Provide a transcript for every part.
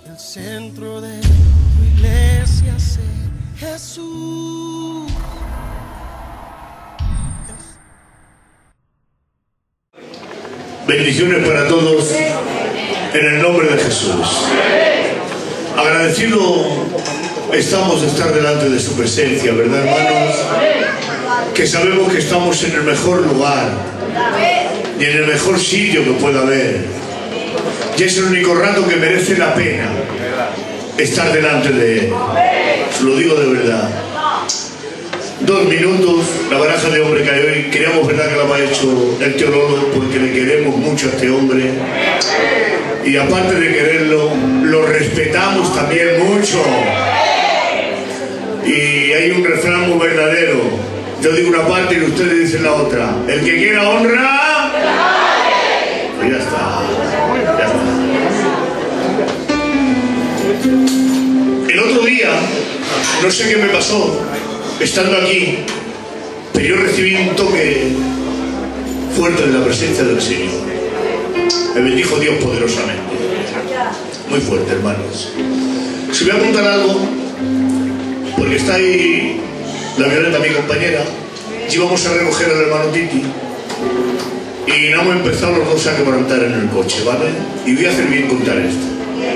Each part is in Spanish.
el centro de tu iglesia sea Jesús. Bendiciones para todos en el nombre de Jesús. Agradecido estamos de estar delante de su presencia, ¿verdad, hermanos? Que sabemos que estamos en el mejor lugar y en el mejor sitio que pueda haber. Y es el único rato que merece la pena estar delante de Él. Os lo digo de verdad. 2 minutos, la baraja de hombre que hay hoy, queríamos, verdad, que lo ha hecho el teólogo, porque le queremos mucho a este hombre. Y aparte de quererlo, lo respetamos también mucho. Y hay un refrán muy verdadero. Yo digo una parte y ustedes dicen la otra. El que quiera honra... Pues ya está. Ya está. El otro día, no sé qué me pasó, estando aquí, pero yo recibí un toque fuerte de la presencia del Señor. Me bendijo Dios poderosamente. Muy fuerte, hermanos. Si voy a contar algo, porque está ahí la Violeta, mi compañera, y íbamos a recoger al hermano Titi, y no hemos empezado los dos a quebrantar en el coche, ¿vale? Y voy a hacer bien contar esto.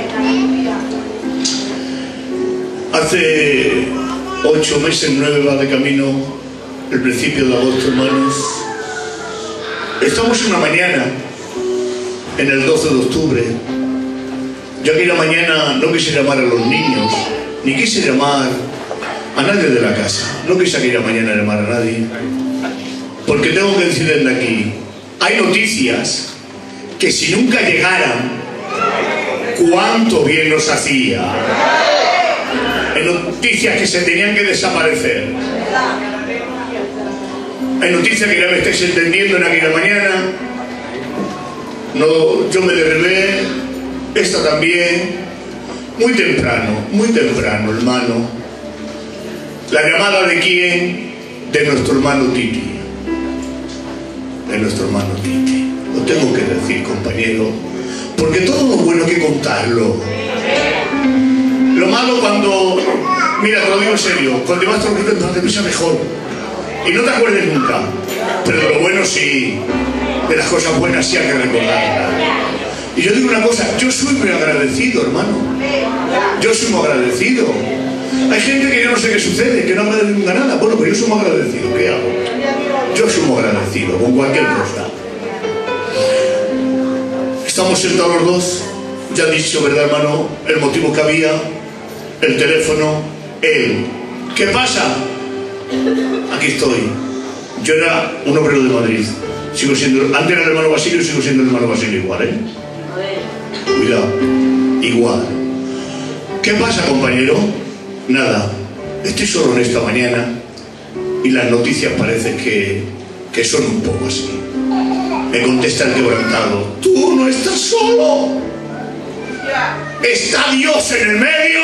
Hace 8 meses, 9 va de camino, el principio de agosto, hermanos. Estamos una mañana, en el 12 de octubre. Yo aquella mañana no quise llamar a los niños, ni quise llamar a nadie de la casa. No quise aquella mañana llamar a nadie, porque tengo que decir desde aquí, hay noticias que si nunca llegaran, cuánto bien nos hacía. Hay noticias que se tenían que desaparecer. Hay noticias que ya me estáis entendiendo en aquella mañana. No, yo me derribé, esta también, muy temprano, hermano. La llamada de quién? De nuestro hermano Titi. De nuestro hermano Titi. Lo tengo que decir, compañero, porque todo lo bueno hay que contarlo. Lo malo cuando, mira, te lo digo en serio, cuando vas tranquilo te pisa mejor y no te acuerdes nunca, pero de lo bueno sí, de las cosas buenas sí hay que recordarlas. Y yo digo una cosa, yo soy muy agradecido, hermano, yo soy muy agradecido. Hay gente que yo no sé qué sucede, que no agradece nunca nada. Bueno, pues yo soy muy agradecido, ¿qué hago? Yo soy muy agradecido con cualquier cosa. Estamos sentados los dos, ya he dicho, ¿verdad, hermano? El motivo que había, el teléfono, él. ¿Qué pasa? Aquí estoy. Yo era un obrero de Madrid. Sigo siendo, antes era el hermano Basilio y sigo siendo el hermano Basilio igual, ¿eh? Cuidado, igual. ¿Qué pasa, compañero? Nada, estoy solo en esta mañana y las noticias parecen que son un poco así. Me contesta el quebrantado, tú no estás solo, está Dios en el medio,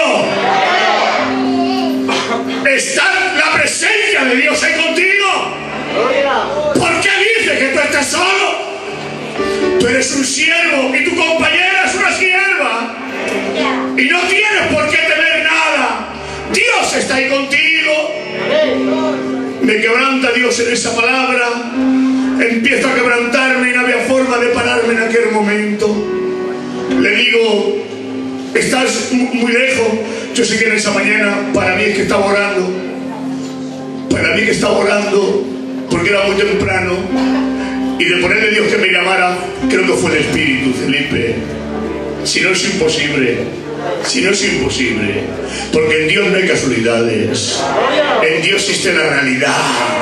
está la presencia de Dios ahí contigo. ¿Por qué dices que tú estás solo? Tú eres un siervo y tu compañera es una sierva y no tienes por qué temer nada. Dios está ahí contigo. Me quebranta Dios en esa palabra. Empiezo a quebrantarme y no había forma de pararme en aquel momento. Le digo, estás muy lejos. Yo sé que en esa mañana para mí es que estaba orando. Para mí que estaba orando porque era muy temprano. Y de ponerle a Dios que me llamara, creo que fue el Espíritu, Felipe. Si no es imposible. Si no es imposible, porque en Dios no hay casualidades, en Dios existe la realidad.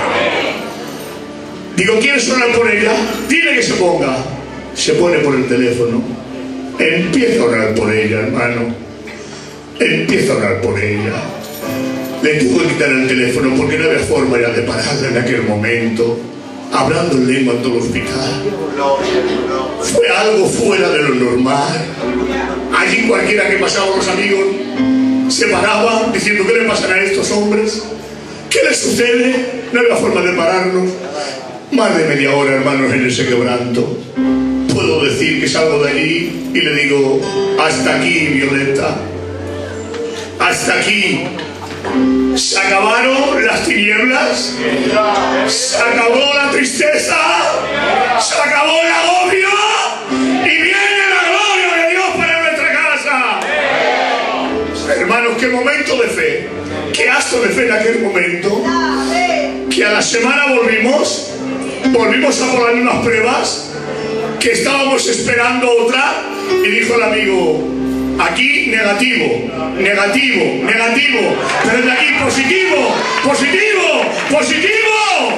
Digo, ¿quieres orar por ella? Dile que se ponga. Se pone por el teléfono. Empieza a orar por ella, hermano. Empieza a orar por ella. Le tuve que quitar el teléfono porque no había forma ya de pararla en aquel momento, hablando en lengua en todo el hospital. Fue algo fuera de lo normal. Allí cualquiera que pasaba, los amigos se paraban diciendo, ¿qué le pasan a estos hombres? ¿Qué les sucede? No había forma de pararnos. Más de media hora, hermanos, en ese quebranto. puedo decir que salgo de allí y le digo: hasta aquí, Violeta, hasta aquí. Se acabaron las tinieblas, se acabó la tristeza, se acabó el agobio y viene la gloria de Dios para nuestra casa. Hermanos, qué momento de fe, qué acto de fe en aquel momento, que a la semana volvimos a por las mismas pruebas, que estábamos esperando otra, y dijo el amigo: aquí negativo, negativo, negativo, pero de aquí positivo, positivo, positivo.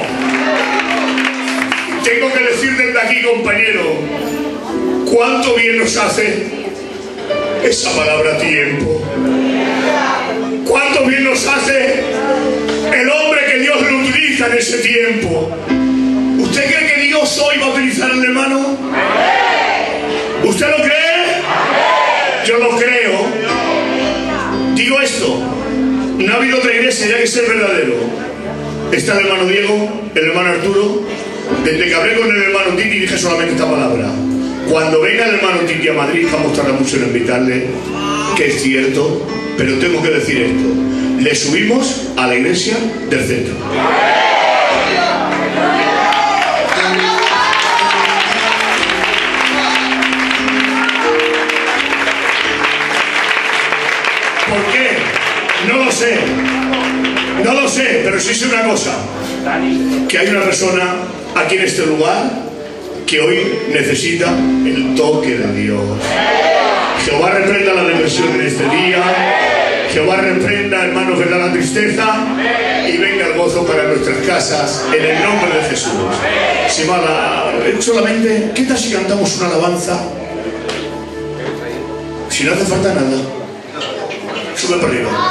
Tengo que decir desde aquí, compañero, cuánto bien nos hace esa palabra tiempo. Cuánto bien nos hace el hombre que Dios lo utiliza en ese tiempo. ¿Usted cree que Dios hoy va a utilizar al hermano? ¿Usted lo cree? Yo lo creo. Digo esto: no ha habido otra iglesia, ya que ser verdadero. Está el hermano Diego, el hermano Arturo. Desde que hablé con el hermano Titi dije solamente esta palabra: cuando venga el hermano Titi a Madrid, vamos a tardar mucho en invitarle, que es cierto, pero tengo que decir esto: le subimos a la iglesia del centro. ¿Por qué? No lo sé. No lo sé, pero sí sé una cosa: que hay una persona aquí en este lugar que hoy necesita el toque de Dios. Jehová reprenda la depresión en este día. Jehová reprenda, hermanos, verdad, la tristeza, y venga el gozo para nuestras casas, en el nombre de Jesús. Solamente, ¿qué tal si cantamos una alabanza? Si no hace falta nada, sube para arriba.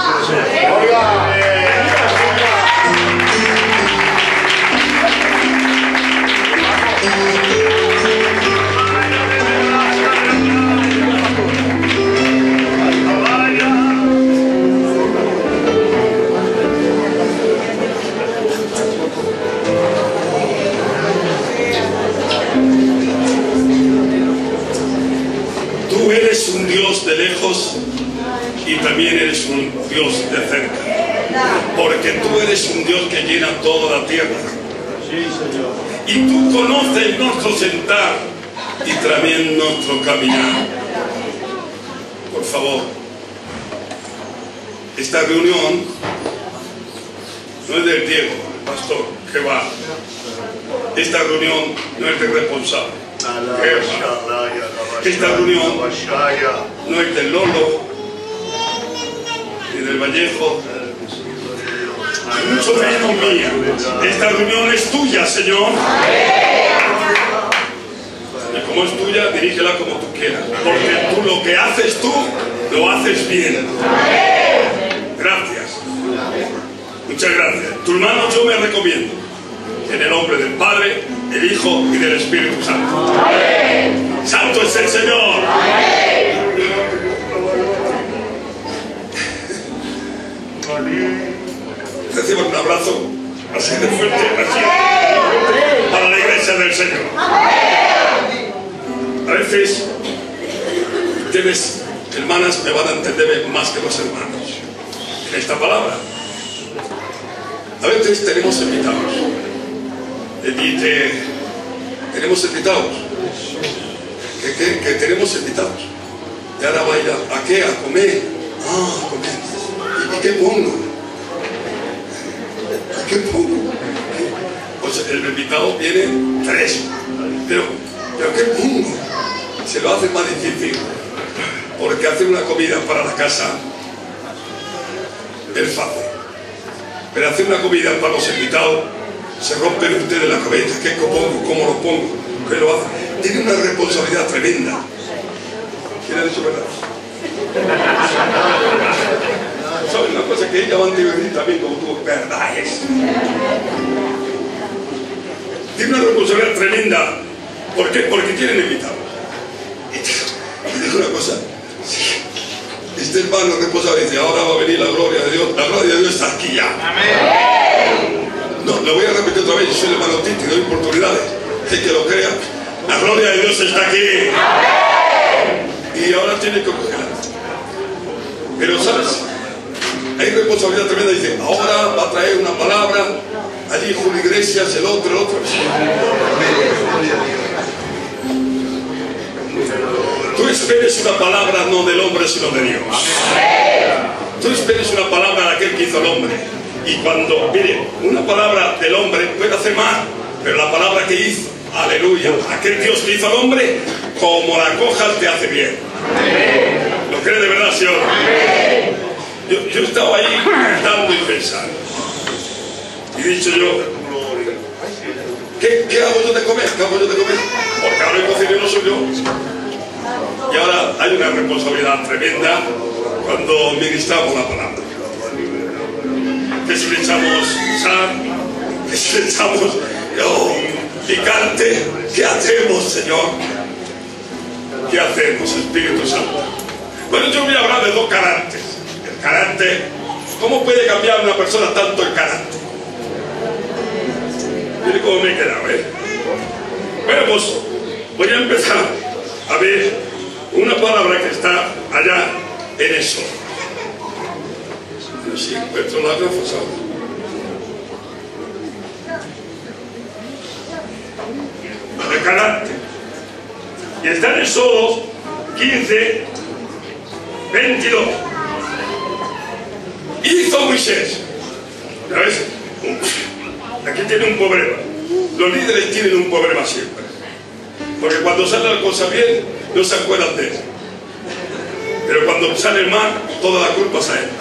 Tú eres un Dios de lejos y también eres un Dios de cerca, porque tú eres un Dios que llena toda la tierra. Y tú conoces nuestro sentar y también nuestro caminar. Por favor, esta reunión no es del Diego, el pastor, que va. Esta reunión no es del responsable, que va. Esta reunión no es del Lolo, ni del Vallejo, mucho menos mía. Esta reunión es tuya, Señor. Y como es tuya, dirígela como tú quieras, porque tú lo que haces tú, lo haces bien. Gracias. Muchas gracias. Tu hermano, yo me recomiendo en el nombre del Padre, el Hijo y del Espíritu Santo. Santo es el Señor. Reciban un abrazo así de fuerte, así, para la iglesia del Señor. A veces ustedes, hermanas, me van a entender más que los hermanos en esta palabra. A veces tenemos invitados. Tenemos invitados. Que tenemos invitados. Y ahora va a ir a qué? A comer. A comer. ¿Y qué pongo? ¿Qué pongo? Pues el invitado viene 3. Pero ¿qué pongo? Se lo hace más difícil. Porque hacer una comida para la casa es fácil. Pero hacer una comida para los invitados, se rompen ustedes la cabeza. ¿Qué pongo? ¿Cómo lo pongo? ¿Qué lo hace? Tiene una responsabilidad tremenda. ¿Quién ha dicho verdad? ¿Sabes una cosa que ella va a decir también como tú? Verdad es. Tiene una responsabilidad tremenda. ¿Por qué? Porque tienen invitados. Y digo una cosa. Este hermano responsable dice: ahora va a venir la gloria de Dios. La gloria de Dios está aquí ya. Amén. No, lo voy a repetir otra vez. Yo soy el hermano Titi, doy oportunidades. Sé que lo crea. La gloria de Dios está aquí. Y ahora tiene que cogerla. Pero ¿sabes? Hay responsabilidad tremenda. Dice, ahora va a traer una palabra. Allí Julio Iglesias, el otro. Tú esperes una palabra no del hombre sino de Dios. Tú esperes una palabra de aquel que hizo el hombre. Y cuando, mire, una palabra del hombre puede hacer mal, pero la palabra que hizo, aleluya, aquel Dios que hizo al hombre, como la cojas te hace bien. ¿Lo crees de verdad, Señor? Yo estaba ahí meditando y pensando. Y he dicho yo, ¿qué hago yo de comer? ¿Qué hago yo de comer? Porque ahora el cocinero soy yo. Y ahora hay una responsabilidad tremenda cuando ministramos la palabra. Que si le echamos sal, que si le echamos picante, ¿qué hacemos, Señor? ¿Qué hacemos, Espíritu Santo? Bueno, yo voy a hablar de dos caracteres. El carácter, ¿cómo puede cambiar una persona tanto el carácter? Mire cómo me he quedado, ¿eh? Bueno, pues voy a empezar a ver una palabra que está allá en eso. No sé si encuentro la gafas ahora. El carácter. Y está en Éxodo 15, 22. Hizo Moisés. ¿Sabes? Aquí tiene un problema. Los líderes tienen un problema siempre. Porque cuando sale la cosa bien, no se acuerdan de eso. Pero cuando sale mal, toda la culpa es a él.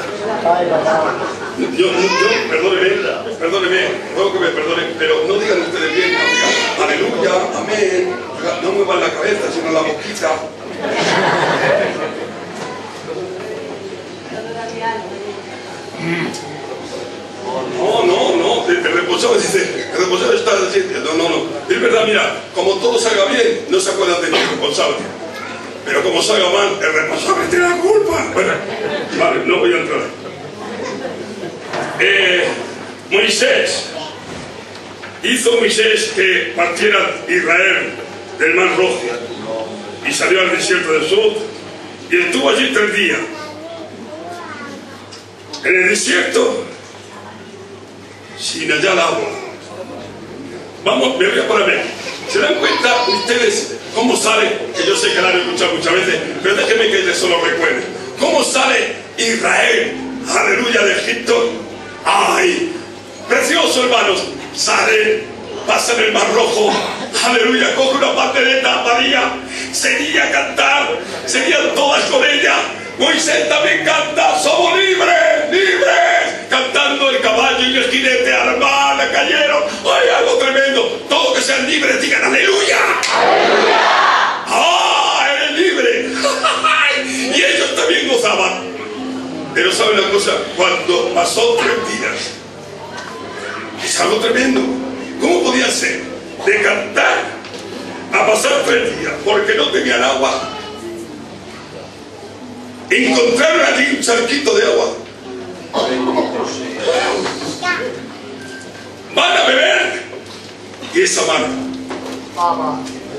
Perdóneme, ruego que me perdonen, pero no digan ustedes bien, aleluya, amén, no muevan la cabeza, sino la boquita. No, el responsable dice, el responsable está diciendo, no, es verdad, mira, como todo salga bien, no se acuerdan de mi responsable. Pero como salga mal, el responsable tiene la culpa. Bueno, vale, no voy a entrar. Hizo Moisés que partiera Israel del Mar Rojo y salió al desierto del sur y estuvo allí 3 días. En el desierto, sin hallar agua. Vamos, me voy a poner. ¿Se dan cuenta ustedes cómo sale? Que yo sé que la han escuchado muchas veces, pero déjenme que les solo recuerde. ¿Cómo sale Israel, aleluya, de Egipto? ¡Ay! Precioso, hermanos. Sale, pasa en el Mar Rojo, aleluya, coge una pandereta María, seguía a cantar, seguían todas con ella. Moisés también canta, somos libres, libres, cantando el caballo y el jinete al mar, le cayeron. ¡Ay, algo tremendo! Todos que sean libres digan aleluya. ¡Aleluya! ¡Ah, eres libre! Y ellos también gozaban. Pero ¿saben una cosa? Cuando pasó 3 días, es algo tremendo. ¿Cómo podía ser de cantar a pasar 3 días? Porque no tenían agua. Encontraron allí un charquito de agua. Van a beber y es amargo.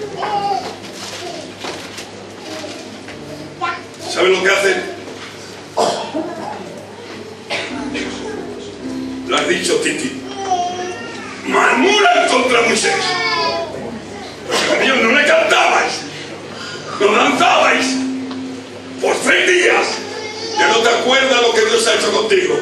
¿Saben lo que hacen? Lo has dicho, Titi. Murmuran contra Moisés. Dios, no le cantabais, no danzabais por 3 días. Ya no te acuerdas lo que Dios ha hecho contigo.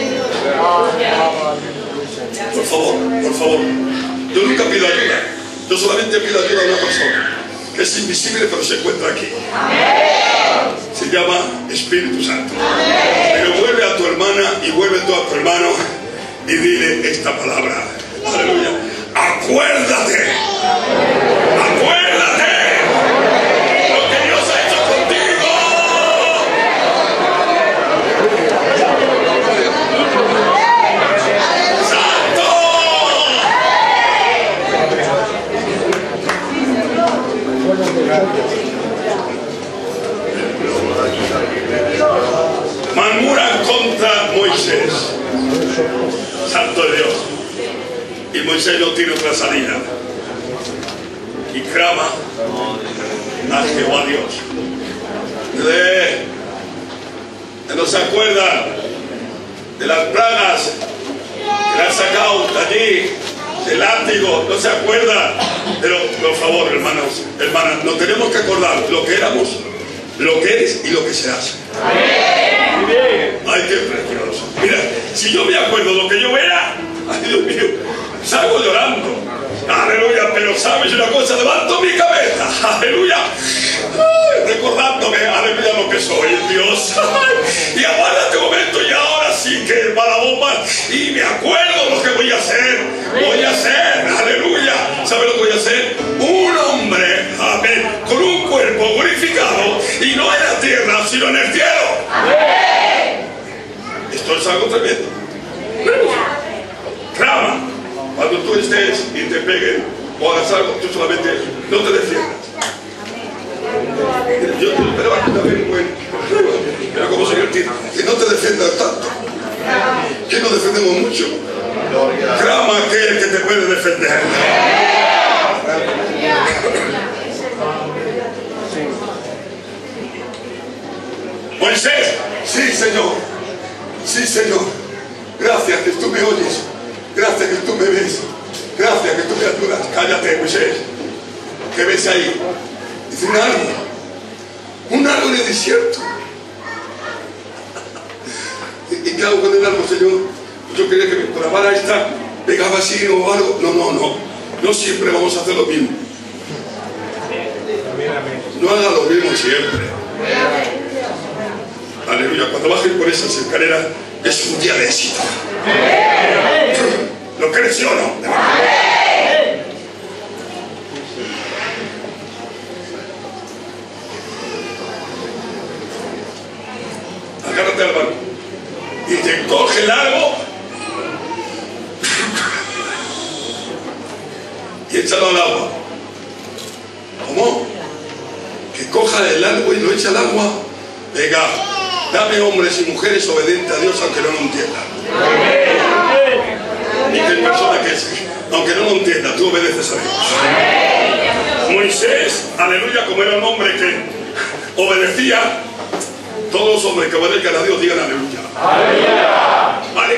Por favor. Yo nunca pido ayuda. Yo solamente pido ayuda a una persona que es invisible pero se encuentra aquí. Se llama Espíritu Santo. Pero vuelve a tu hermana y vuelve tú a tu hermano y dile esta palabra. Aleluya. Acuérdate. Acuérdate lo que Dios ha hecho contigo. ¡Santo! Murmuran contra Moisés. Santo de Dios. Y Moisés no tiene otra salida. y clama a Jehová Dios. No se acuerda de las plagas que le han sacado de allí, del látigo, no se acuerda. Pero por favor, hermanos, hermanas, nos tenemos que acordar lo que éramos, lo que eres y lo que serás. Ay, qué precioso. Mira, si yo me acuerdo lo que yo era, ay, Dios mío, salgo llorando. Aleluya, pero sabes una cosa, levanto mi cabeza, aleluya, ay, recordándome, aleluya, lo que soy, Dios. Ay, y aguárdate un momento y ahora sí que va la bomba y me acuerdo lo que voy a hacer, aleluya. ¿Sabe lo que voy a hacer? Un hombre, amén, con un cuerpo glorificado y no en la tierra, sino en el cielo. Esto es algo tremendo. Clama. Cuando tú estés y te peguen o hagas algo, tú solamente no te defiendas. Yo te espero aquí también, bueno. Pero como soy el tío, que no te defiendas tanto. Que no defendemos mucho. Clama aquel que te puede defender. Moisés, sí, Señor. Sí, Señor. Gracias que tú me oyes. Gracias que tú me ves. Gracias que tú me ayudas. Cállate, Moisés. ¿Qué ves ahí? Dice un árbol. Un árbol en el desierto. ¿Y qué hago con el árbol, Señor? Yo quería que con la vara esta pegaba así o algo. No. No siempre vamos a hacer lo mismo. No haga lo mismo siempre. Aleluya. Cuando bajes por esas escaleras es un día de éxito. ¿Lo crees sí o no? Agárrate al barco y te coge el árbol y échalo al agua. ¿Cómo? Que coja el árbol y lo echa al agua. Venga, dame hombres y mujeres obedientes a Dios aunque no lo entiendan. Y que persona que es, aunque no lo entienda, tú obedeces a Dios. Moisés, aleluya, como era un hombre que obedecía, todos los hombres que obedezcan a Dios digan aleluya. ¿Vale?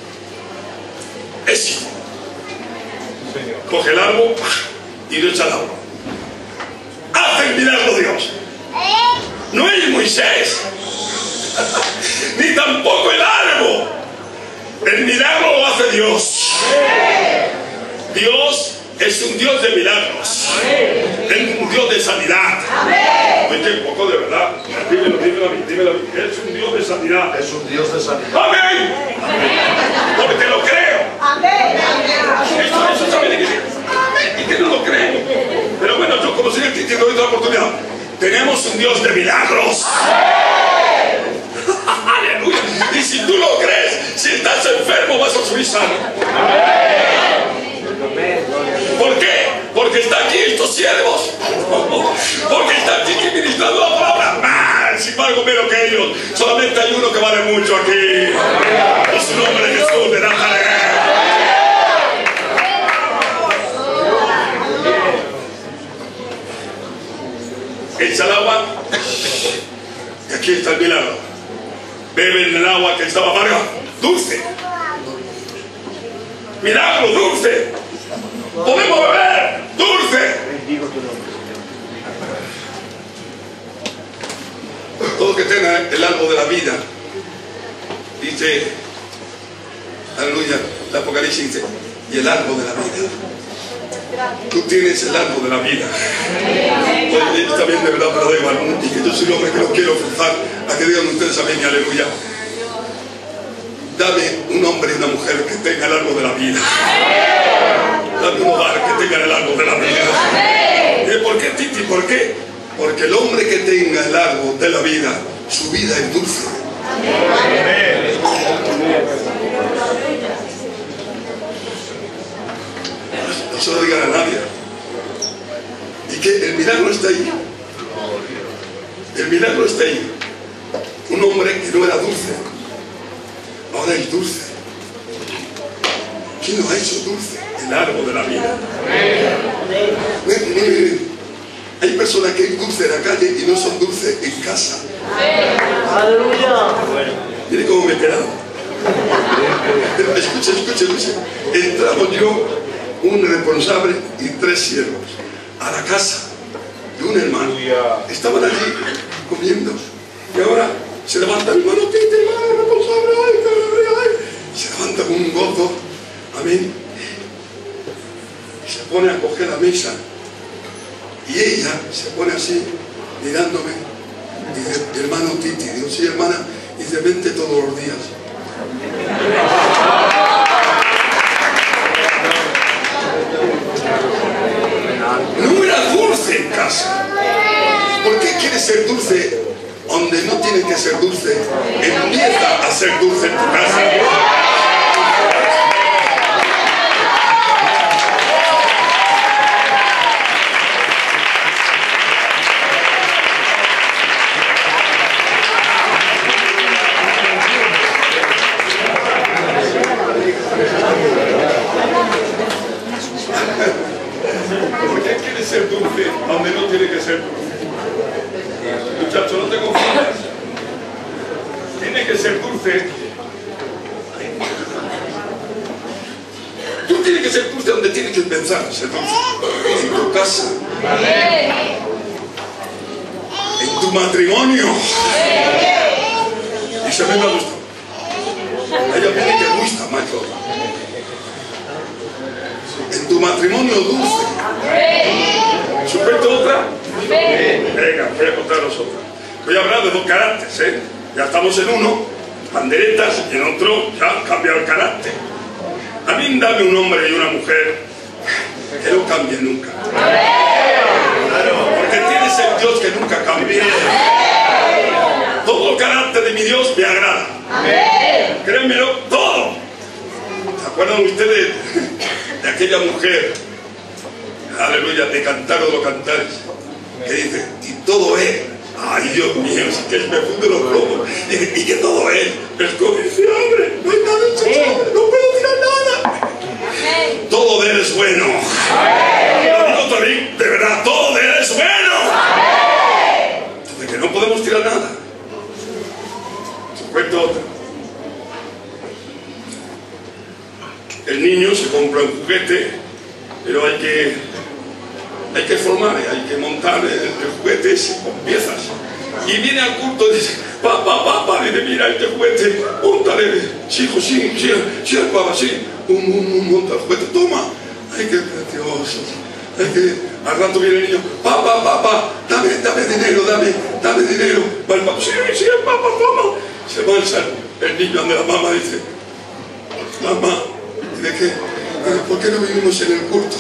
Éxito. Coge el árbol y lo echa al agua. Hace el milagro Dios. No es Moisés, ni tampoco el árbol. El milagro lo hace Dios. Dios es un Dios de milagros. Es un Dios de sanidad. Oye, un poco de verdad. Dímelo a mí. Es un Dios de sanidad. Es un Dios de sanidad. ¡Amén! Porque lo creo. Eso sabe de qué. ¿Y que no lo creo? Pero bueno, yo como soy el que tiene otra oportunidad. Tenemos un Dios de milagros. Aleluya. Y si tú lo crees, si estás enfermo vas a subir sano. ¿Por qué? Porque están aquí estos siervos. Porque están aquí ministrando la palabra. Sin embargo, menos que ellos. Solamente hay uno que vale mucho aquí. Y su nombre es Jesús de Nazaret. Echa el agua. Y aquí está el milagro. Beben el agua que estaba amarga, dulce. Milagro, dulce. Podemos beber, dulce. Todo que tenga el árbol de la vida, dice, aleluya, el Apocalipsis dice, y el árbol de la vida. Tú tienes el árbol de la vida. Oye, está bien de verdad, pero da igual. Y que yo soy el hombre que no quiero forzar a que digan ustedes amén y aleluya. Dame un hombre y una mujer que tenga el árbol de la vida. Dame un hogar que tenga el árbol de la vida. ¿Por qué, Titi? ¿Por qué? Porque el hombre que tenga el árbol de la vida, su vida es dulce. No se lo digan a nadie. Y que el milagro está ahí. El milagro está ahí. Un hombre que no era dulce, ahora es dulce. ¿Quién lo ha hecho dulce? El árbol de la vida. Hay personas que es dulce en la calle y no son dulces en casa. Aleluya. Mire cómo me he quedado. Escucha. Entramos yo, un responsable y 3 siervos a la casa de un hermano. Estaban allí comiendo y ahora se levanta mi hermano, hermano responsable, ay. Se levanta con un gozo, amén, y se pone a coger la mesa y ella se pone así mirándome y dice, hermano Titi, digo, sí hermana, y dice, vente todos los días. No era dulce en casa. ¿Por qué quieres ser dulce donde no tienes que ser dulce? Empieza a ser dulce en tu casa. ¿Por qué quieres ser dulce donde no tiene que ser dulce? Muchacho, no te confundas. Tiene que ser dulce. Tú tienes que ser dulce donde tienes que pensar ser dulce. En tu casa. En tu matrimonio. Y se me ha gustado. A ella viene que gusta, macho. En tu matrimonio dulce. ¿Sujeto otra? Venga, voy a contaros otra. Voy a hablar de 2 caracteres, ¿eh? Ya estamos en uno, panderetas, y en otro ya han cambiado el carácter. A mí dame un hombre y una mujer que no cambie nunca. Porque tienes el Dios que nunca cambia. Todo el carácter de mi Dios me agrada. Créanmelo, todo. ¿Se acuerdan ustedes de aquella mujer, aleluya, de Cantar de los Cantares, que dice, y todo él, ay Dios mío, es que me funde los globos, y que todo él, es como dice, hombre, no hay nada hecho, no puedo tirar nada. Todo de él es bueno. Lo digo también, de verdad, todo de él es bueno. Entonces que no podemos tirar nada. Cuento otra. El niño se compra un juguete, pero hay que formar, hay que montar el juguete con piezas. Y viene al culto y dice, papá, dice, mira este juguete, móntale. Sí, hijo, sí, papá, sí. Monta el juguete, toma. Ay, qué precioso. Al rato viene el niño, papá, dame dinero, dame dinero. Va el papá, sí, papá, toma. Se mancha el niño ante la mamá, dice, mamá, ¿de qué? ¿Por qué no vivimos en el culto?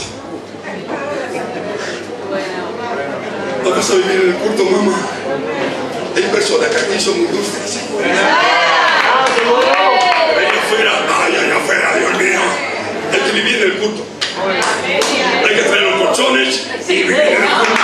Vamos a vivir en el culto, mamá. Hay personas que aquí son muy dulces. Allá afuera, Dios mío. Hay que vivir en el culto. Hay que traer los colchones y vivir en el culto.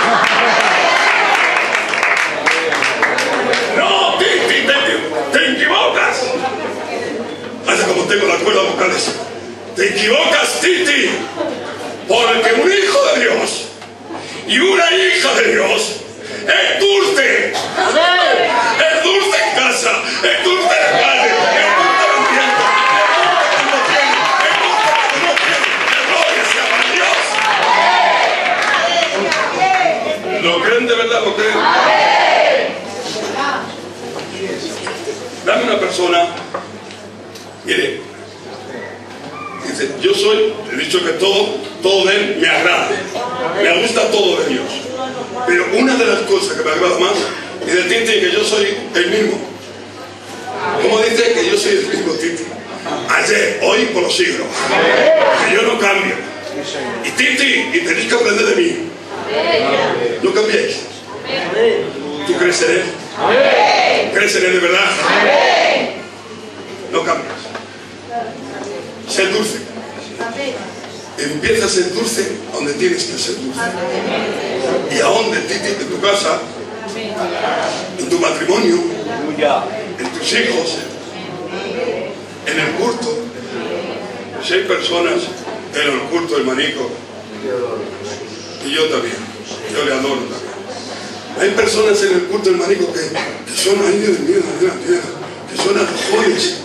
No, Titi, te equivocas. Hace como tengo las cuerdas vocales. Te equivocas, Titi. Porque un hijo de Dios y una hija de Dios es dulce. Es dulce en casa, es dulce en la calle, es dulce en el tiempo, es dulce cuando tiene, es dulce cuando no tiene. Que gloria sea para Dios. ¿Lo creen de verdad? ¿Lo creen? Dame una persona, mire, dice, yo soy, he dicho que todo de él me agrada, me gusta todo de Dios, pero una de las cosas que me agrada más es de Titi, que yo soy el mismo. ¿Cómo dice? Que yo soy el mismo Titi, ayer, hoy, por los siglos, que yo no cambio. Y Titi, y tenéis que aprender de mí, no cambiéis. ¿Tú crees en él? ¿Crees en él de verdad? No cambias. Ser dulce. Empieza a ser dulce donde tienes que ser dulce. Y a donde Titi, en tu casa, en tu matrimonio, en tus hijos, en el culto. Si hay personas en el culto del manico Y yo también. Yo le adoro también. Hay personas en el culto del manico que son, ay Dios mío, que son alojones.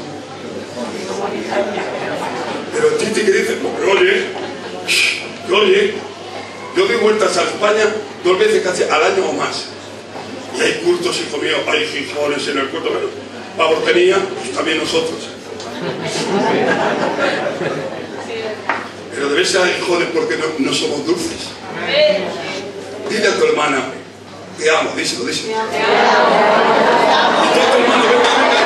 Pero Titi que dice, oye, yo doy vueltas a España 2 veces casi al año o más. Y hay cultos, hijo mío, hay gijones en el culto. Bueno, Pablo tenía, pues también nosotros. Pero debe ser gijones porque no somos dulces. Dile a tu hermana, te amo, díselo. Y tú a tu hermano, venga.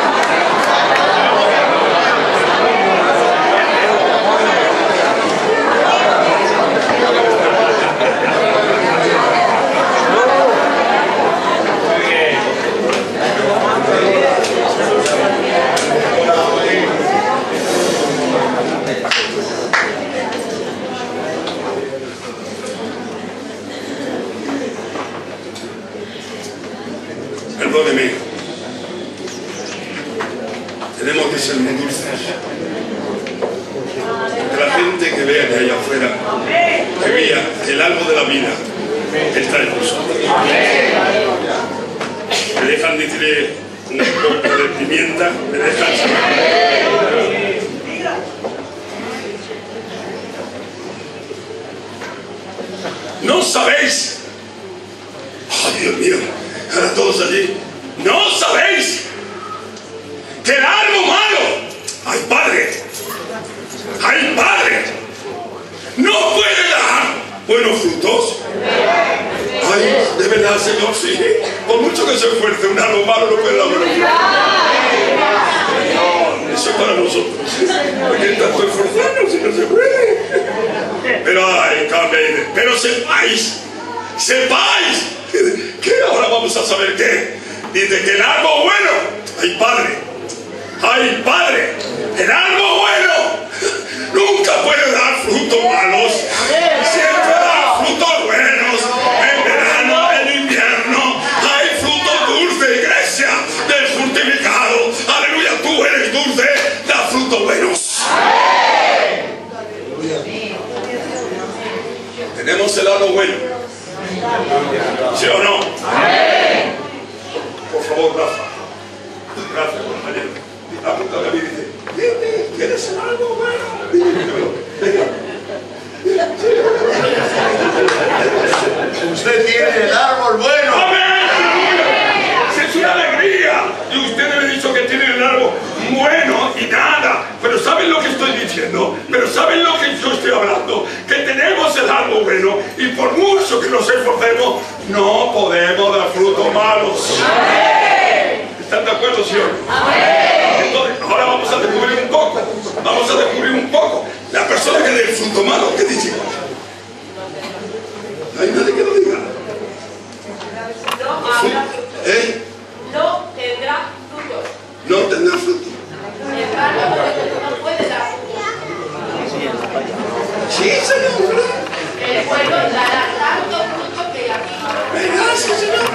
Perdóneme, tenemos que ser muy dulces. Que la gente que vea de allá afuera, que vea el árbol de la vida, está en nosotros. Me dejan decirle un poco de pimienta, me dejan saber. ¿No sabéis? ¡Ay, Dios mío! Ahora todos allí. ¿No sabéis que el árbol malo, ay padre, no puede dar buenos frutos? Ay, de verdad, Señor, sí. Por mucho que se esfuerce, un árbol malo no puede dar buenos frutos. Eso es para nosotros. Porque tanto esforzarnos si no se puede. Pero ay, cambie. Pero sepáis que ahora vamos a saber qué. Dice que el árbol bueno, ay padre, el árbol bueno nunca puede dar frutos malos. Siempre da frutos buenos. En verano, en invierno, hay frutos dulces, iglesia del justificado. Aleluya, tú eres dulce, da frutos buenos. Tenemos el árbol bueno. ¿Sí o no? Amén. Por favor, Rafa. Gracias, compañero. Apúntale a mí y dice, ¿quieres el árbol bueno? Usted tiene el árbol bueno. ¡Amén! Es una alegría. Y usted me ha dicho que tiene el árbol bueno y nada. Pero ¿saben lo que estoy diciendo? Pero ¿saben lo que yo estoy hablando? Que tenemos el árbol bueno y por mucho que nos esforcemos, no podemos dar frutos malos. ¡Amén! ¿Están de acuerdo, señor? ¡Amén! Entonces, ahora vamos a descubrir un poco. La persona que dé el fruto malo, ¿qué dice? No hay nadie que lo diga. No tendrá frutos. No tendrá fruto. El árbol no puede dar frutos. Sí, señor. El pueblo dará tanto fruto que la misma. ¿Verdad, señor?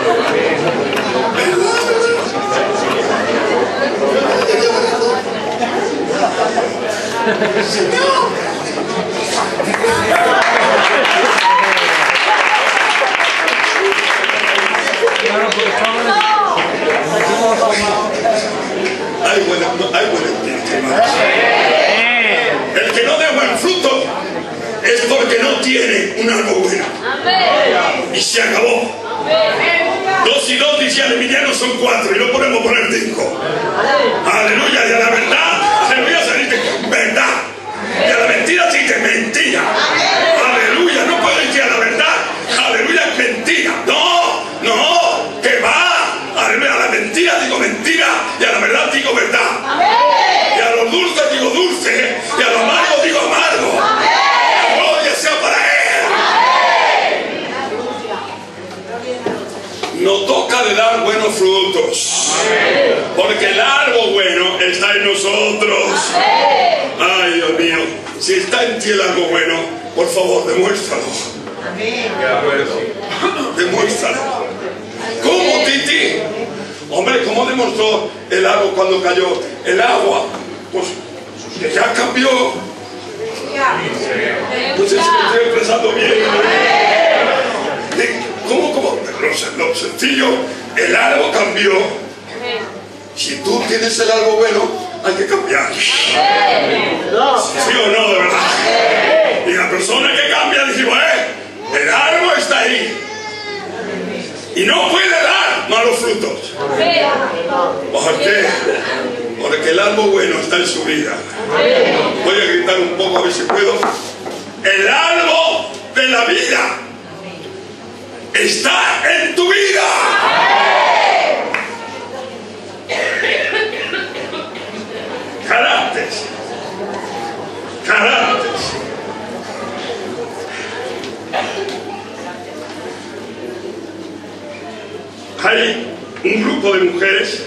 Hay buen espíritu, hermanos. El que no dé buen fruto es porque no tiene un árbol bueno. Y se acabó. 2 y 2 dice al emiliano son 4 y no podemos poner 5. Aleluya. Y a la verdad, aleluya, se dice verdad. Y a la mentira se dice mentira. Aleluya, no puedo decir a la verdad. Aleluya, es mentira. No, que va. Aleluya, a la mentira digo mentira y a la verdad digo verdad. Y a los dulces digo dulce y a lo amargo digo amargo. La gloria sea para Él. No toca de dar buenos frutos, porque el árbol bueno está en nosotros. Ay, Dios mío, si está en ti el árbol bueno, por favor, demuéstralo. Demuéstralo. ¿Cómo, Titi? Hombre, ¿cómo demostró el árbol cuando cayó el agua? Pues que ya cambió. Pues es que estoy expresando bien. ¿Cómo? Lo sencillo, el algo cambió. Si tú tienes el algo bueno, hay que cambiar. ¿Sí o no, de verdad? Y la persona que cambia dice, el árbol está ahí. Y no puede dar malos frutos. ¿Por qué? Porque el árbol bueno está en su vida. Voy a gritar un poco a ver si puedo. El árbol de la vida está en tu vida. Carácter. Hay un grupo de mujeres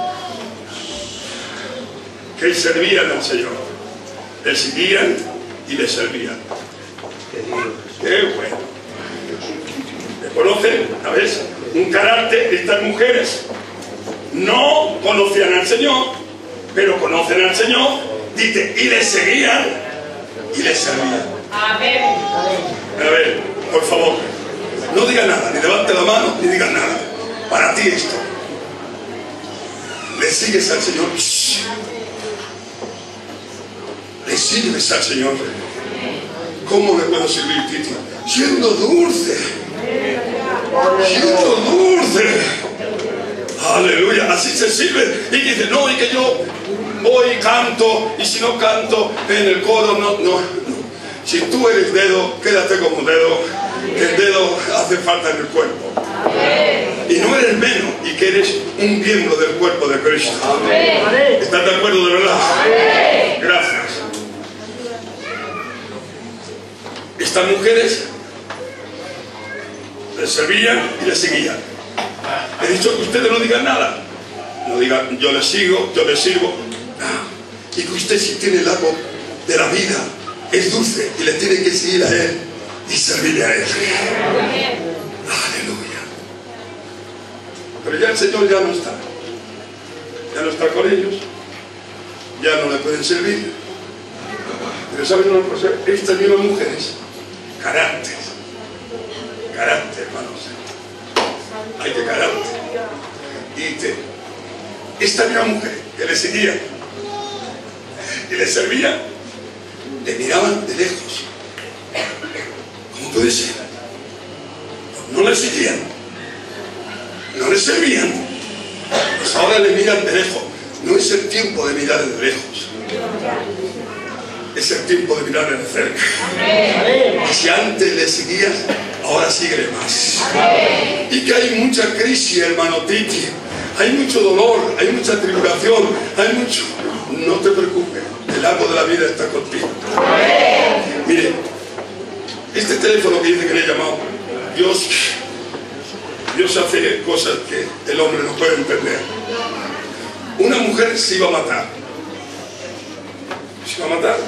que servían al Señor, le seguían y le servían. ¡Qué bueno! ¿Le conocen? ¿Sabes? Un carácter de estas mujeres. No conocían al Señor, pero conocen al Señor, dice, y le seguían y le servían. Amén. A ver, por favor, no diga nada, ni levante la mano, ni diga nada. Para ti esto. Le sigues al Señor. Le sirves al Señor. ¿Cómo le puedo servir, Titi? Siendo dulce. Siendo dulce. Aleluya. Así se sirve. Y dice, no, y que yo hoy canto, y si no canto en el coro, no. Si tú eres dedo, quédate como dedo, que el dedo hace falta en el cuerpo. Y no eres menos, y que eres un miembro del cuerpo de Cristo. ¿Estás de acuerdo de verdad? Gracias. Estas mujeres le servían y le seguían. He dicho que ustedes no digan nada. No digan, yo le sigo, yo le sirvo. Y que usted, si tiene el árbol de la vida, es dulce y le tiene que seguir a Él y servirle a Él. Aleluya. Pero ya el Señor ya no está. Ya no está con ellos. Ya no le pueden servir. Pero ¿saben una cosa? Estas mismas mujeres, carácter, hermanos. Hay que carácter. Y dice, esta misma mujer que le seguía y le servía, le miraban de lejos. ¿Cómo puede ser? No le seguían, no le servían, pues ahora le miran de lejos. No es el tiempo de mirar de lejos, es el tiempo de mirar de cerca. Y si antes le seguías, ahora síguele más. Y que hay mucha crisis, hermano Titi, hay mucho dolor, hay mucha tribulación, hay mucho. No te preocupes, el árbol de la vida está contigo. Mire, este teléfono que dice que le he llamado, Dios hace cosas que el hombre no puede entender. Una mujer se iba a matar. Se iba a matar.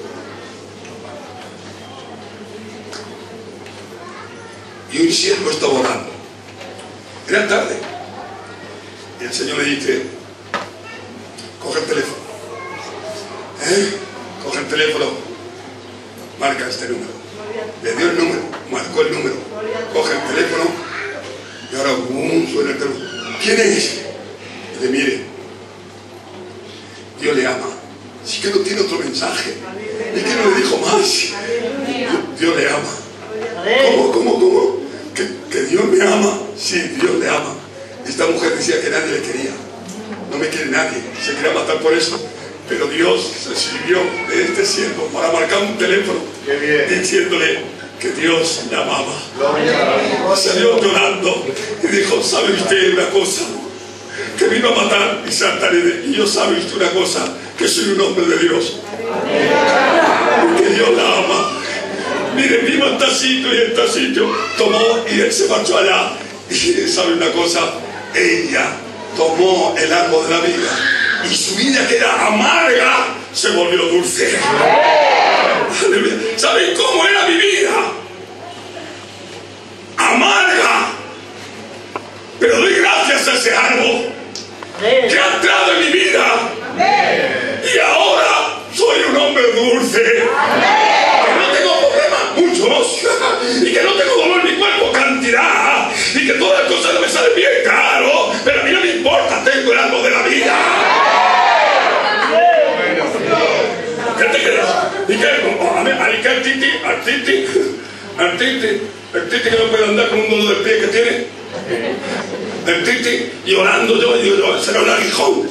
Y un siervo estaba orando. Era tarde. Y el Señor le dice, coge el teléfono. Coge el teléfono. Marca este número. Le dio el número. Marcó el número. Coge el teléfono. Y ahora suena el teléfono. ¿Quién es? Y le mire. Dios le ama. Sí que no tiene otro mensaje. Es que no le dijo más. Dios le ama. ¿Cómo? ¿Que Dios me ama? Sí, Dios le ama. Esta mujer decía que nadie le quería. No me quiere nadie. Se quería matar por eso. Pero Dios se sirvió de este siervo para marcar un teléfono diciéndole que Dios le amaba. Salió llorando y dijo, ¿sabe usted una cosa? Que vino a matar y saltaré. Y yo, ¿sabe usted una cosa? Que soy un hombre de Dios. Que Dios la ama. Mire, vino el tacito y el tacito tomó y él se marchó allá. Y ¿sabe una cosa? Ella tomó el árbol de la vida y su vida, que era amarga, se volvió dulce. ¿Saben cómo era mi vida? Amarga. Pero doy gracias a ese árbol que ha entrado en mi vida. Y ahora soy un hombre dulce. Que no tengo problemas, muchos. Y que no tengo dolor en mi cuerpo, cantidad. el Titi que no puede andar con un dolor de pie que tiene, el Titi, y orando yo, y digo yo, será un aguijón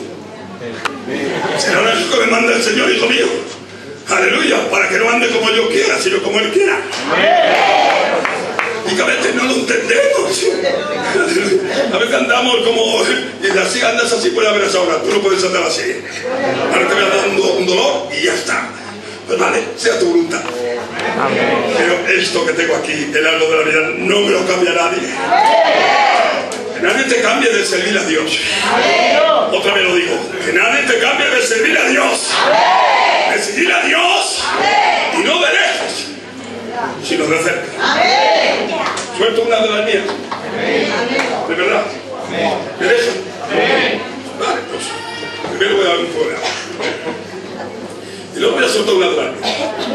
que me manda el Señor, hijo mío, aleluya, para que no ande como yo quiera, sino como Él quiera. Y que a veces no lo entendemos. A veces andamos como, y así andas así, pues a ver ahora, tú no puedes andar así. Ahora te voy a dar un dolor y ya está. Pues vale, sea tu voluntad. Pero esto que tengo aquí, el árbol de la vida, no me lo cambia nadie. Que nadie te cambie de servir a Dios. Otra vez lo digo, que nadie te cambie de servir a Dios. De seguir a Dios. Y no de lejos, sino de cerca. Suelto una de las mías. ¿De verdad? ¿Me dejan? Vale, pues primero voy a dar un fuego de agua. Y luego voy a soltar una de las mías.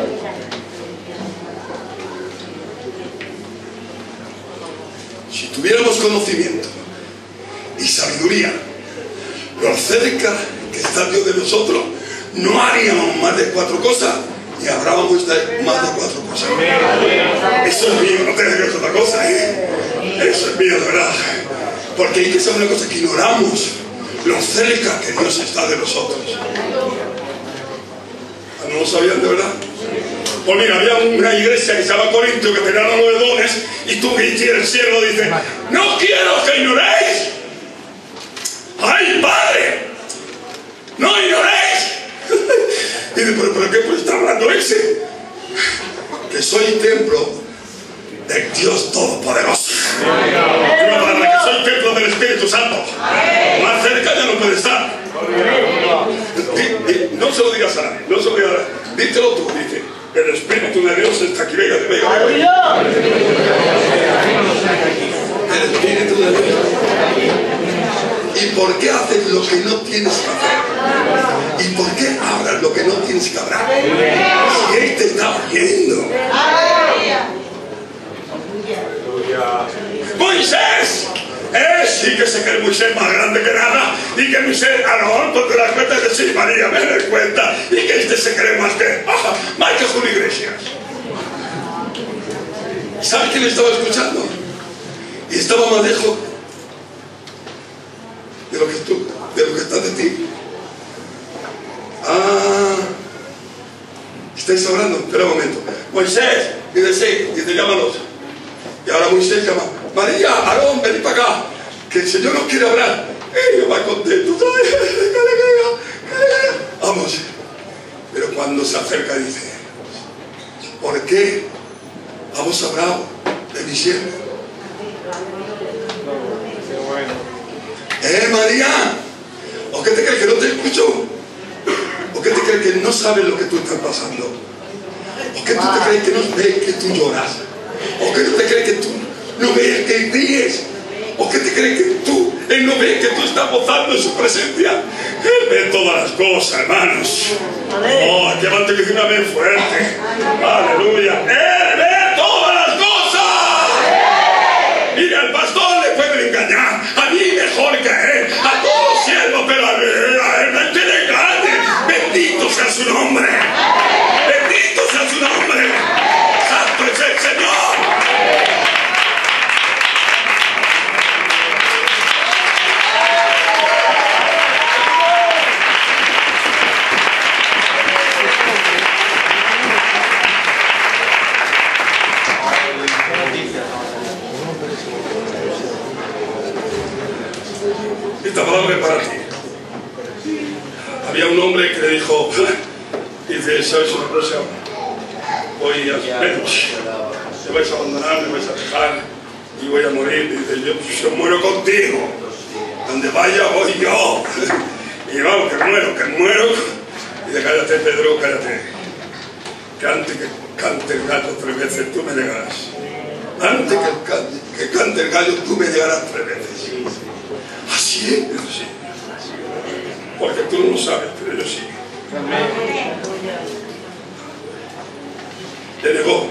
Si tuviéramos conocimiento y sabiduría, lo cerca que está Dios de nosotros, no haríamos más de 4 cosas y hablábamos de más de 4 cosas. Eso es mío, no tengas que hacer otra cosa, Eso es mío, de verdad. Porque hay que saber una cosa, que ignoramos lo cerca que Dios está de nosotros. ¿No lo sabían de verdad? Pues mira, había una iglesia que se llama Corintio que tenía los 9 dones, y tú que el cielo dice, no quiero que ignoréis. ¡Ay, Padre! ¡No ignoréis! Y dice, ¿pero qué pues está hablando ese? Que soy templo del Dios Todopoderoso. Una palabra, que soy templo del Espíritu Santo. Más cerca ya no puede estar. No se lo digas a nadie, no se lo digas a nadie. Dítelo tú, dice, el Espíritu de Dios está aquí, venga. El Espíritu de Dios. ¿Y por qué haces lo que no tienes que hacer? ¿Y por qué hablas lo que no tienes que hablar? Si Él te está oyendo. Moisés, sí que se cree Moisés más grande que nada, y que Moisés, Aarón, porque las cuentas de sí, María, me doy cuenta, y que este se cree más que Julio Iglesias. ¿Sabes quién estaba escuchando? Y estaba más lejos de lo que está de ti. ¿Estáis hablando? Espera un momento. Moisés, dice, llámalos. Y ahora Moisés llama, María, Aarón, ven para acá, que el Señor nos quiere hablar. Y yo va contento, vamos. Pero cuando se acerca dice, ¿por qué hemos hablado de mi siervo? María, ¿o qué te crees que no te escucho? ¿O qué te crees que no sabes lo que tú estás pasando? ¿O qué tú te crees que no ves que tú lloras? ¿O qué tú te crees que tú no ves que ríes? ¿O qué te crees que Él no ve que tú estás gozando en su presencia? Él ve todas las cosas, hermanos. Oh, llévate que una vez fuerte. Aleluya. Él ve todas las cosas. Mira, al pastor le pueden engañar. A mí mejor que a él. A todos los siervos, pero a él no te le engañe. Bendito sea su nombre. Bendito sea su nombre. Santo es el Señor. Esta palabra es para ti. Había un hombre que le dijo, dice, ¿sabes una cosa? Voy a menos, me vais a abandonar, me vais a dejar y voy a morir. Dice, yo muero contigo, donde vaya voy yo. Y vamos, que muero. Y dice, cállate, Pedro, cállate, que antes que cante el gallo 3 veces tú me llegarás. Antes que cante el gallo tú me llegarás 3 veces. ¿Así? Sí. Porque tú no lo sabes, pero yo sí. Le negó.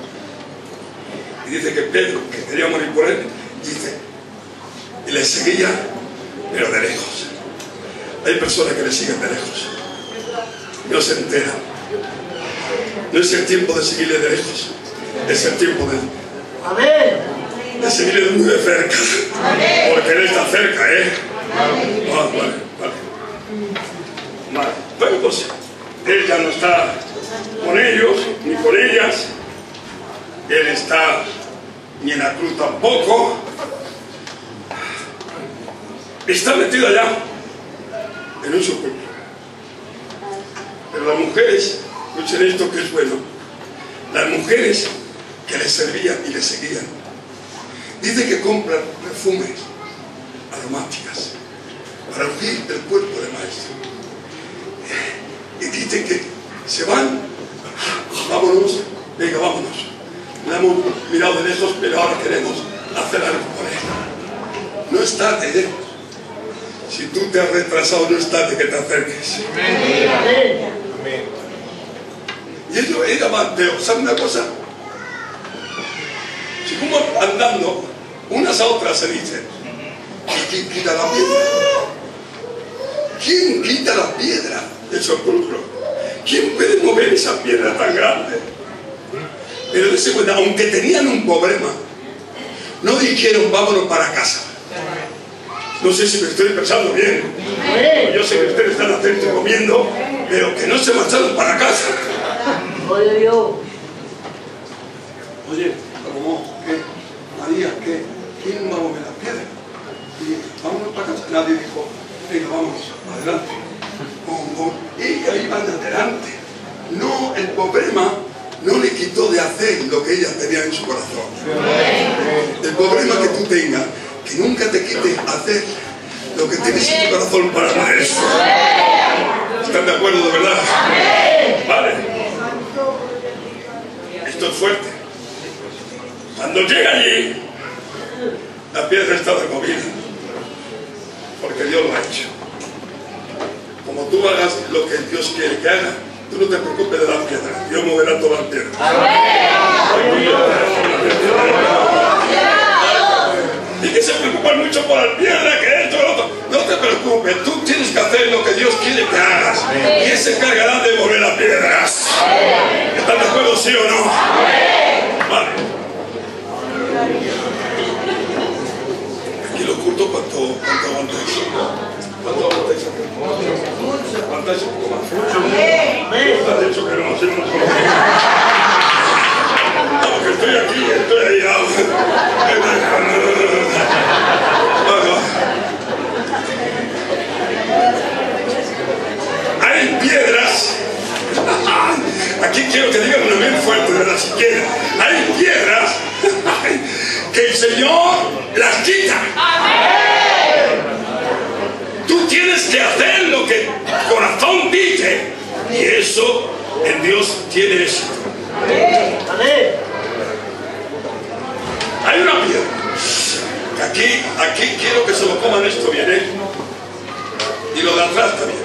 Y dice que Pedro, que quería morir por él, dice, y le seguía, pero de lejos. Hay personas que le siguen de lejos. No se enteran. No es el tiempo de seguirle de lejos, es el tiempo de seguirle muy de cerca. Porque Él está cerca, ¿eh? Vale. Bueno, pues Él ya no está con ellos, ni con ellas. Él está ni en la cruz tampoco. Está metido allá en un sepulcro. Pero las mujeres, escuchen esto que es bueno, las mujeres que le servían y le seguían, dice que compran perfumes aromáticas para ungir el cuerpo del maestro. Y dice que se van, vámonos, venga, vámonos. La hemos mirado de lejos, pero ahora queremos hacer algo por él. No es tarde, ¿eh? Si tú te has retrasado, no es tarde que te acerques. Y ella va, pero ¿sabe una cosa? Si como andando, unas a otras se dicen, ¿y quién quita la piedra? ¿Quién quita la piedra del sepulcro? ¿Quién puede mover esa piedra tan grande? Pero de segunda, aunque tenían un problema, no dijeron vámonos para casa. No sé si me estoy pensando bien. Yo sé que ustedes están atentos comiendo, pero que no se marcharon para casa. Oye, ¿cómo? ¿Qué? María, ¿qué? ¿Quién va a mover la piedra? Y vámonos para casa. Nadie dijo, venga, vámonos, adelante. Ella iba adelante. No, el problema no le quitó de hacer lo que ella tenía en su corazón. El problema que tú tengas, que nunca te quite hacer lo que tienes en tu corazón para el maestro. ¿Están de acuerdo de verdad? Vale. Esto es fuerte. Cuando llega allí, la piedra está removida. Porque Dios lo ha hecho. Como tú hagas lo que Dios quiere que hagas, tú no te preocupes de la piedra. Dios moverá todas las piedras. Y que se preocupan mucho por la piedra, que esto, lo otro. No te preocupes, tú tienes que hacer lo que Dios quiere que hagas. Y Él se encargará de mover las piedras. ¿Están de acuerdo, sí o no? Vale. Aquí lo oculto, ¿cuánto aguantáis? ¿Cuánto aguantáis? ¿Aguantáis un poco más? Mucho. Has dicho que no, si no nos porque estoy aquí, estoy ahí. Hay piedras. Aquí quiero que digan una vez fuerte, de verdad, si quieren. Hay piedras que el Señor las quita. Tú tienes que hacer lo que el corazón dice, y eso en Dios tiene éxito. Hay una piedra. Aquí quiero que se lo coman esto bien, ¿eh? Y lo de atrás también.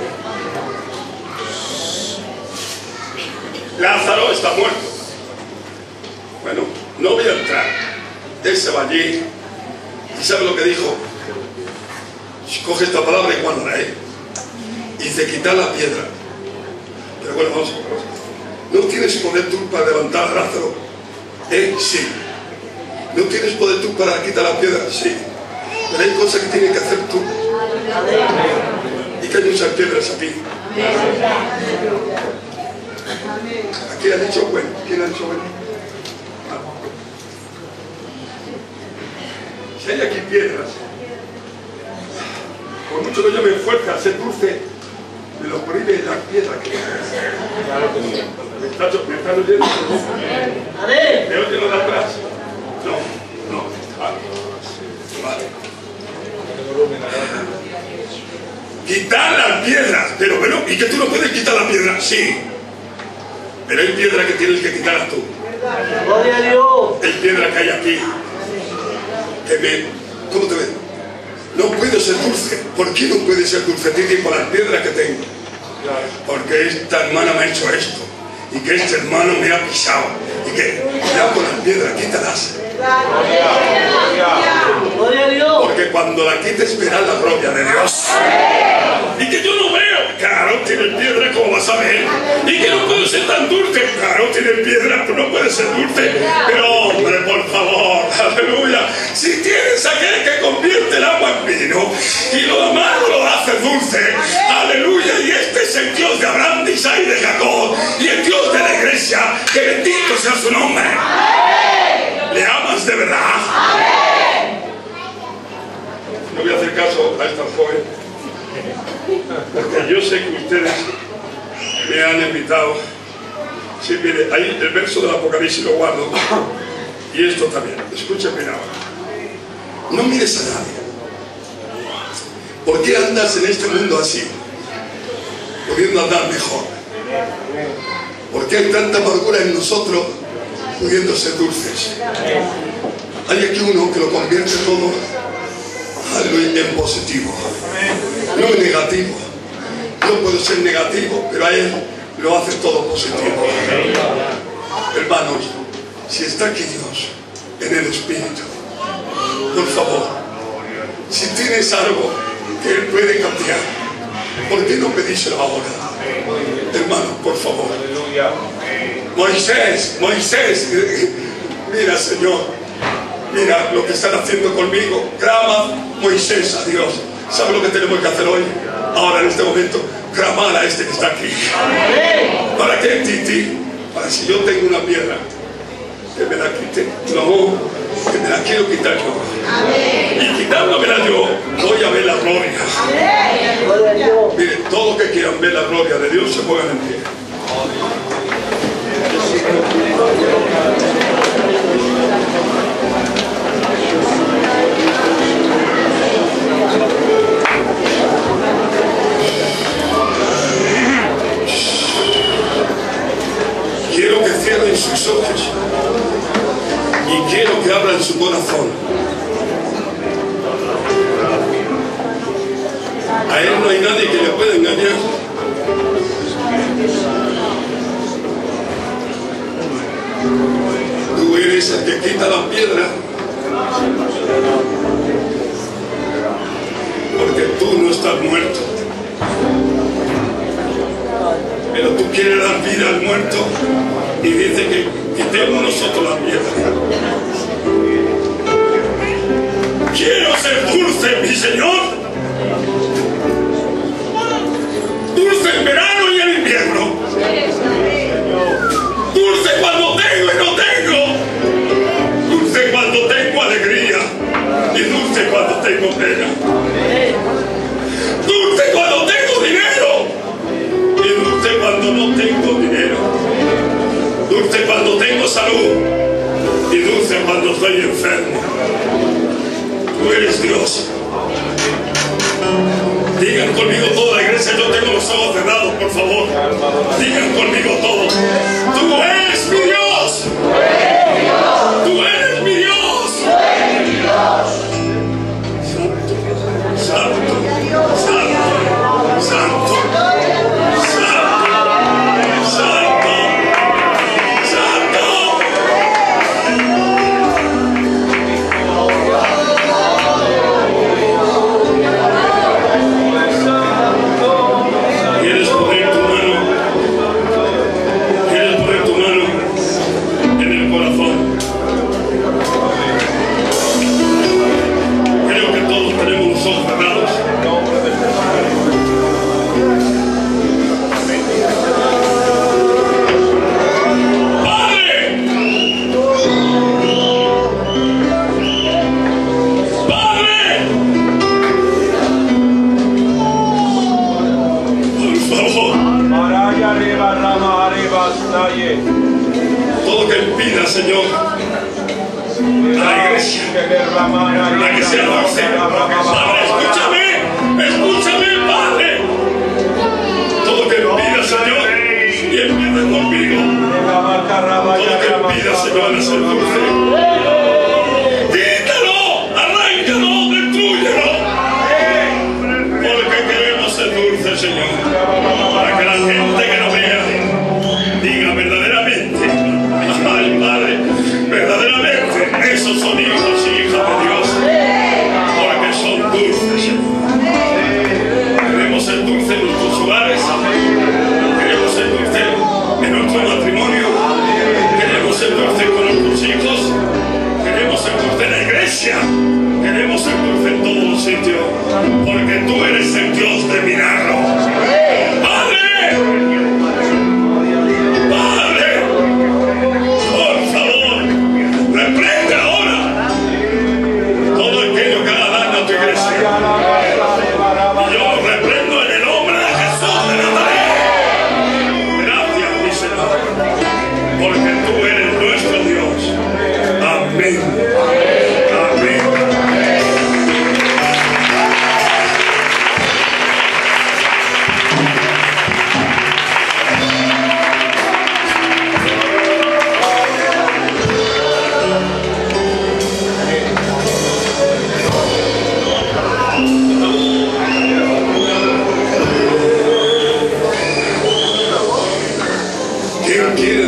Lázaro está muerto. Bueno, no voy a entrar. Él se va allí. ¿Y sabe lo que dijo? Coge esta palabra y guárdala, ¿eh? Y dice, quitar la piedra. Pero bueno, vamos a ver. ¿No tienes poder tú para levantar a Lázaro? Sí. ¿No tienes poder tú para quitar la piedra? Sí. Pero hay cosas que tienes que hacer tú. Y que hay muchas piedras aquí. Aquí ha dicho bueno. ¿Quién ha dicho bueno? Si hay aquí piedras, por mucho que yo me esfuerce a ser dulce, me lo prohíbe la piedra que ¿Me están oyendo? ¿Me oyen los de atrás? No. Vale. Quitar las piedras. Pero bueno, ¿y que tú no puedes quitar la piedra? Sí. Pero hay piedra que tienes que quitar tú. Gloria a Dios. Hay piedra que hay aquí. ¿Cómo te ves? No puedo ser dulce. ¿Por qué no puede ser dulce? Titi, por las piedras que tengo. Porque esta hermana me ha hecho esto. Y que este hermano me ha pisado. Y que ya con las piedras, quítalas. Gloria a Dios. Porque cuando la quites verás la gloria de Dios. Y que yo no veo. Claro, tienes piedra, ¿cómo vas a ver. Y que no puede ser tan dulce. Claro, tiene piedra, pero no puede ser dulce. Pero hombre, por favor, aleluya. Si tienes aquel que convierte el agua en vino y lo amargo lo hace dulce, aleluya. Y este es el Dios de Abraham, de Isaac y de Jacob, y el Dios de la iglesia, que bendito sea su nombre. ¿Le amas de verdad? No voy a hacer caso a esta joven, porque yo sé que ustedes me han invitado. Sí, mire, ahí el verso del Apocalipsis lo guardo, y esto también. Escúchame ahora. No mires a nadie. ¿Por qué andas en este mundo así, pudiendo andar mejor? ¿Por qué hay tanta amargura en nosotros, pudiendo ser dulces? Hay aquí uno que lo convierte todo en positivo, no en negativo. Yo puedo ser negativo, pero a él lo hace todo positivo. Hermanos, si está aquí Dios en el Espíritu, por favor, si tienes algo que Él puede cambiar, ¿por qué no pedíselo ahora? Hermano, por favor. Moisés, mira, Señor, mira lo que están haciendo conmigo. Clama Moisés a Dios. ¿Sabe lo que tenemos que hacer hoy? Ahora, en este momento, clamar a este que está aquí. ¿Para qué, Titi? Para si yo tengo una piedra, que me la quite. No, que me la quiero quitar yo. Y quitándomela yo, voy a ver la gloria. Miren, todos los que quieran ver la gloria de Dios se pongan en pie. Quiero que cierren sus ojos y quiero que abran su corazón. A Él no hay nadie que le pueda engañar. Tú eres el que quita la piedra, porque tú no estás muerto, pero tú quieres dar vida al muerto y dice que quitemos nosotros la piedra. Quiero ser dulce, mi Señor. Dulce en verano y en invierno. Dulce cuando tengo y no tengo. Dulce cuando tengo alegría y dulce cuando tengo pena. Dulce cuando tengo dinero y dulce cuando no tengo dinero. Dulce cuando tengo salud y dulce cuando estoy enfermo. Tú eres Dios. Digan conmigo toda la iglesia, yo tengo los ojos cerrados, por favor. Digan conmigo todos. Tú eres mi Dios. Tú eres mi Dios. Santo, santo, santo, santo, santo, santo. ¿Quieres poner tu mano? ¿Quieres poner tu mano en el corazón? Creo que todos tenemos los ojos cerrados. ¡Padre! ¡Padre! Por favor. Todo que pida, Señor, a la iglesia, para que sea dulce. Padre, escúchame, Padre. Todo que pida, Señor, y empieza conmigo. Todo que pida, Señor, a ser dulce. Quítalo, arráncalo, destrúyelo. Porque queremos ser dulces, Señor, para que la gente que nos vea diga verdaderamente, ay Padre, verdaderamente esos son hijos y hijas de Dios, porque son dulces. Queremos ser dulces en nuestros hogares, queremos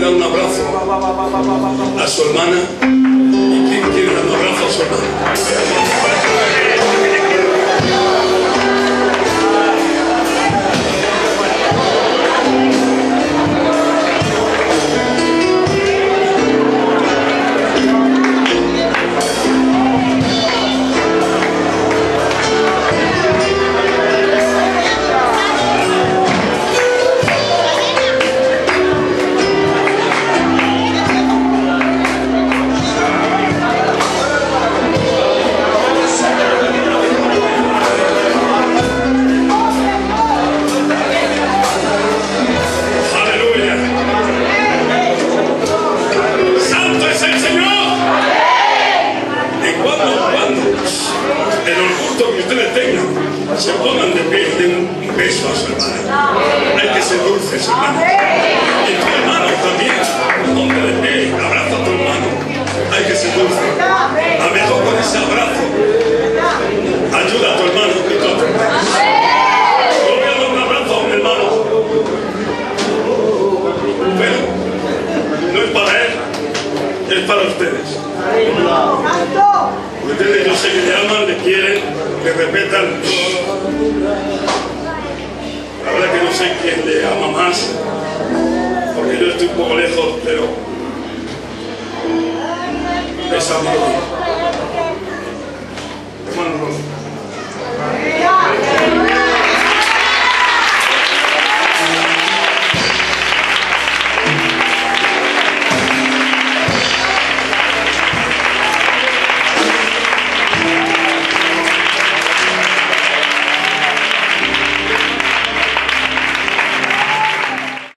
dar un abrazo a su hermana? ¿Y quién quiere dar un abrazo a su hermana? Se pongan de pie, den un beso a su hermana. Hay que ser dulces, hermano. Y tu hermano también, ponte de pie, abraza a tu hermano. Hay que ser dulce. A lo mejor con ese abrazo ayuda a tu hermano que tú aprendas. Yo voy a dar un abrazo a un hermano, pero no es para él, es para ustedes. Ustedes, yo sé que le aman, le quieren, le respetan. La verdad que no sé quién le ama más, porque yo estoy un poco lejos, pero es amigo.